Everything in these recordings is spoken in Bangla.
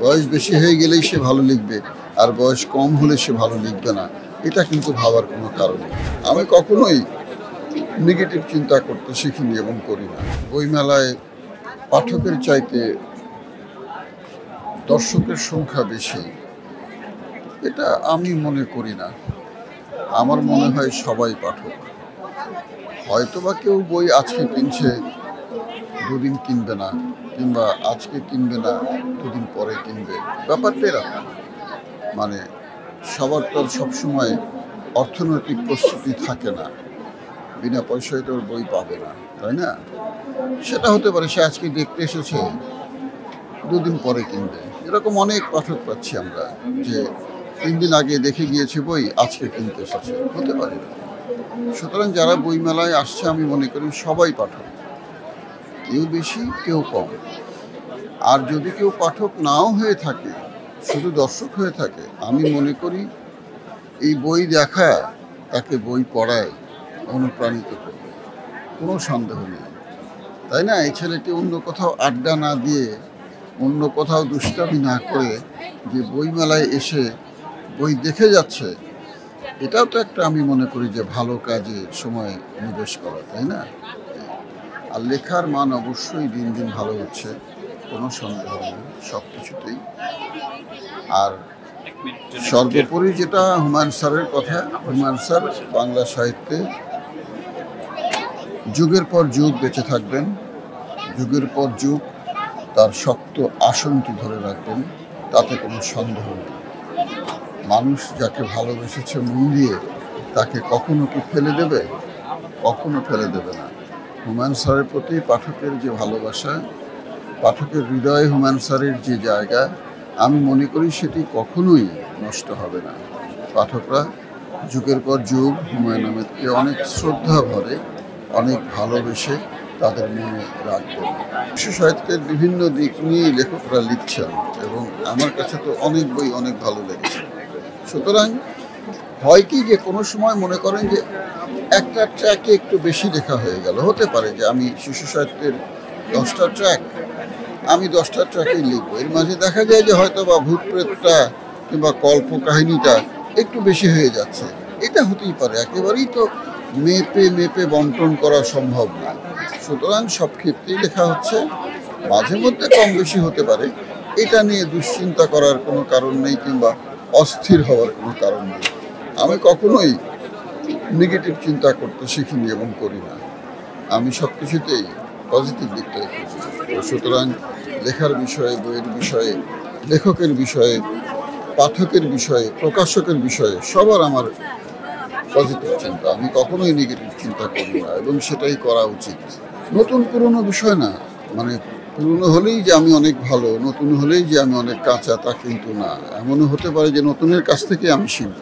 বয়স বেশি হয়ে গেলেই সে ভালো লিখবে আর বয়স কম হলে সে ভালো লিখবে না, এটা কিন্তু ভাবার কোনো কারণ নেই। আমি কখনোই নেগেটিভ চিন্তা করতে শিখিনি এবং করি না। বইমেলায় পাঠকের চাইতে দর্শকের সংখ্যা বেশি, এটা আমি মনে করি না। আমার মনে হয় সবাই পাঠক। হয়তোবা কেউ বই আজকে কিনছে, দুদিন কিনবে না, কিংবা আজকে কিনবে না, দুদিন পরে কিনবে। ব্যাপারটা এরকম, মানে সবার তো সবসময় অর্থনৈতিক প্রস্তুতি থাকে না, বিনা পয়সায় তো বই পাবে না, তাই না? সেটা হতে পারে সে আজকে দেখতে এসেছে, দুদিন পরে কিনবে। এরকম অনেক পাঠক পাচ্ছি আমরা, যে 3 দিন আগে দেখে গিয়েছে বই, আজকে কিনতে এসেছে, হতে পারে। সুতরাং যারা বইমেলায় আসছে আমি মনে করি সবাই পাঠক, কেউ বেশি কেউ কম। আর যদি কেউ পাঠক নাও হয়ে থাকে, শুধু দর্শক হয়ে থাকে, আমি মনে করি এই বই দেখা তাকে বই পড়ায় অনুপ্রাণিত করবে, কোনো সন্দেহ নেই, তাই না? এই ছেলেটি অন্য কোথাও আড্ডা না দিয়ে, অন্য কোথাও দুষ্টামি না করে যে বইমেলায় এসে বই দেখে যাচ্ছে, এটাও তো একটা, আমি মনে করি যে ভালো কাজে সময় নিবেশ করা, তাই না? আর লেখার মান অবশ্যই দিন দিন ভালো হচ্ছে, কোনো সন্দেহ নেই সব কিছুতেই। আর সর্বোপরি যেটা হুমায়ুন স্যারের কথা, হুমায়ুন স্যার বাংলা সাহিত্যে যুগের পর যুগ বেঁচে থাকবেন, যুগের পর যুগ তার শক্ত আসনটি ধরে রাখবেন, তাতে কোনো সন্দেহ নেই। মানুষ যাকে ভালোবেসেছে মন দিয়ে, তাকে কখনো কি ফেলে দেবে? কখনো ফেলে দেবে না। হুমায়ুন স্যারের প্রতি পাঠকের যে ভালোবাসা, পাঠকের হৃদয়ে হুমায়ুন স্যারের যে জায়গা, আমি মনে করি সেটি কখনোই নষ্ট হবে না। পাঠকরা যুগের পর যুগ হুমায়ুন আহমেদকে অনেক শ্রদ্ধা ভরে, অনেক ভালোবেসে তাদের মনে রাখবেন। বিশ্ব সাহিত্যের বিভিন্ন দিক নিয়ে লেখকরা লিখছেন এবং আমার কাছে তো অনেক বই অনেক ভালো লেগেছে। সুতরাং হয় কি যে কোনো সময় মনে করেন যে একটা ট্র্যাকে একটু বেশি লেখা হয়ে গেল, হতে পারে যে আমি শিশু সাহিত্যের 10টা ট্র্যাক, আমি 10টা ট্র্যাকেই লিখবো, এর মাঝে দেখা যায় যে হয়তো বা ভূত প্রেতটা কিংবা কল্প কাহিনীটা একটু বেশি হয়ে যাচ্ছে, এটা হতেই পারে। একেবারেই তো মেপে বন্টন করা সম্ভব না। সুতরাং সব ক্ষেত্রেই লেখা হচ্ছে, মাঝে মধ্যে কম বেশি হতে পারে, এটা নিয়ে দুশ্চিন্তা করার কোনো কারণ নেই, কিংবা অস্থির হওয়ার কোনো কারণ নেই। আমি কখনোই নেগেটিভ চিন্তা করতে শিখিনি এবং করি না। আমি সব কিছুতেই পজিটিভ দিকটাই খুঁজি। সুতরাং লেখার বিষয়ে, বইয়ের বিষয়ে, লেখকের বিষয়ে, পাঠকের বিষয়ে, প্রকাশকের বিষয়ে সবার আমার পজিটিভ চিন্তা। আমি কখনোই নেগেটিভ চিন্তা করি না এবং সেটাই করা উচিত। নতুন পুরনো বিষয় না, মানে পুরনো হলেই যে আমি অনেক ভালো, নতুন হলেই যে আমি অনেক কাঁচা, তা কিন্তু না। এমনও হতে পারে যে নতুনের কাছ থেকে আমি শিখব।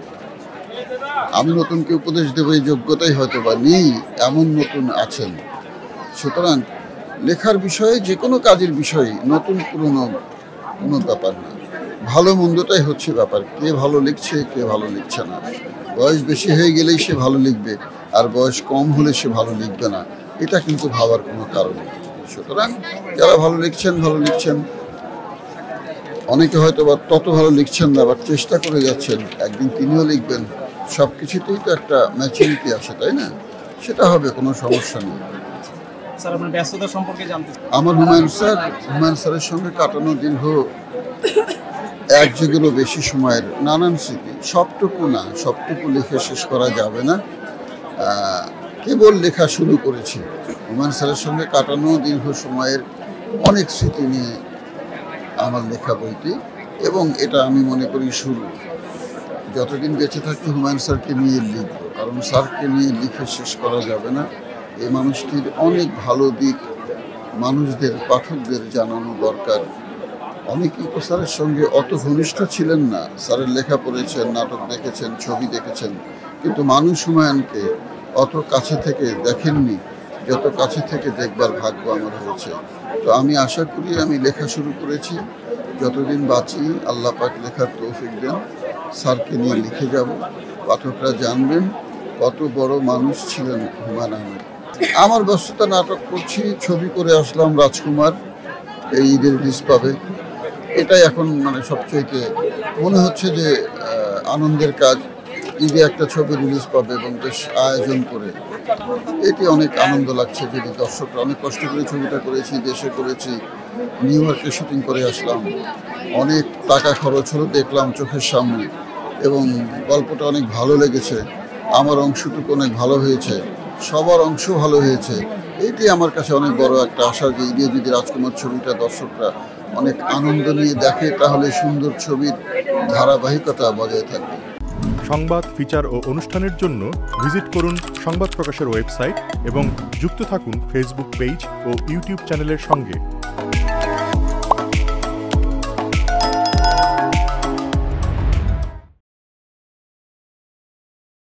আমি নতুনকে উপদেশ দেবো এই যোগ্যতাই হয়তো বা নেই, এমন নতুন আছেন। সুতরাং লেখার বিষয়ে, যে কোনো কাজের বিষয়ে নতুন পুরনো কোনো ব্যাপার না, ভালো মন্দটাই হচ্ছে ব্যাপার। কে ভালো লিখছে, কে ভালো লিখছে না। বয়স বেশি হয়ে গেলেই সে ভালো লিখবে আর বয়স কম হলে সে ভালো লিখবে না, এটা কিন্তু ভাবার কোনো কারণ নেই। সুতরাং যারা ভালো লিখছেন, অনেকে হয়তো বা তত ভালো লিখছেন না, আবার চেষ্টা করে যাচ্ছেন, একদিন তিনিও লিখবেন। সব কিছুতেই তো একটা ম্যাচুরিটি আসে, তাই না? সেটা হবে, কোনো সমস্যা নেই। স্যার, আপনার ব্যস্ততা সম্পর্কে জানতে চাই। আমার হুমায়ুন স্যারের সঙ্গে কাটানো দীর্ঘ এক যুগেরও বেশি সময়ের নানান স্মৃতি। সবটুকু লিখে শেষ করা যাবে না, কেবল লেখা শুরু করেছি। হুমায়ুন স্যারের সঙ্গে কাটানো দীর্ঘ সময়ের অনেক স্মৃতি নিয়ে আমার লেখা বইটি, এবং এটা আমি মনে করি শুরু। যতদিন বেঁচে থাকি হুমায়ুন স্যারকে নিয়ে লিখব, কারণ স্যারকে নিয়ে লিখে শেষ করা যাবে না। এই মানুষটির অনেক ভালো দিক মানুষদের, পাঠকদের জানানো দরকার। অনেকেই তো স্যারের সঙ্গে অত ঘনিষ্ঠ ছিলেন না, স্যারের লেখা পড়েছেন, নাটক দেখেছেন, ছবি দেখেছেন, কিন্তু মানুষ হুমায়ুনকে অত কাছে থেকে দেখেননি যত কাছে থেকে দেখবার ভাগ্য আমার হয়েছে। তো আমি আশা করি, আমি লেখা শুরু করেছি, যতদিন বাঁচি আল্লাহ পাক লেখার তৌফিক দেন, স্যারকে নিয়ে লিখে যাব। পাঠকরা জানবেন কত বড় মানুষ ছিলেন হুমায়ুন আহমেদ। আমার ব্যস্ততা, নাটক করছি, ছবি করে আসলাম রাজকুমার, এই ঈদের রিলিজ পাবে। এটাই এখন মানে সবচেয়ে মনে হচ্ছে যে আনন্দের কাজ। ঈদে একটা ছবি রিলিজ পাবে এবং বেশ আয়োজন করে, এটি অনেক আনন্দ লাগছে। যদি দর্শকরা, অনেক কষ্ট করে ছবিটা করেছি, দেশে করেছি, নিউ ইয়র্কে শুটিং করে আসলাম, অনেক টাকা খরচ হলো, দেখলাম চোখের সামনে এবং গল্পটা অনেক ভালো লেগেছে। আমার অংশটুকু অনেক ভালো হয়েছে, সবার অংশ ভালো হয়েছে। এটি আমার কাছে অনেক বড় একটা আশা যে ঈদে যদি রাজকুমার ছবিটা দর্শকরা অনেক আনন্দ নিয়ে দেখে, তাহলে সুন্দর ছবির ধারাবাহিকতা বজায় থাকবে। সংবাদ, ফিচার ও অনুষ্ঠানের জন্য ভিজিট করুন সংবাদ প্রকাশের ওয়েবসাইট এবং যুক্ত থাকুন ফেসবুক পেজ ও ইউটিউব চ্যানেলের সঙ্গে।